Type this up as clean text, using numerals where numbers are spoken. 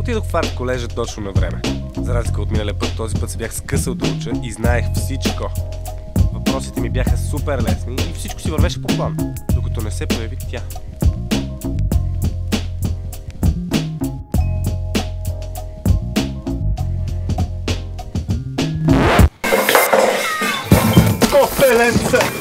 Отидох в арт колежа точно на време. За разлика от миналия път, този път се бях скъсал да уча и знаех всичко. Въпросите ми бяха супер лесни и всичко си вървеше по план, докато не се появи тя. Копеленце!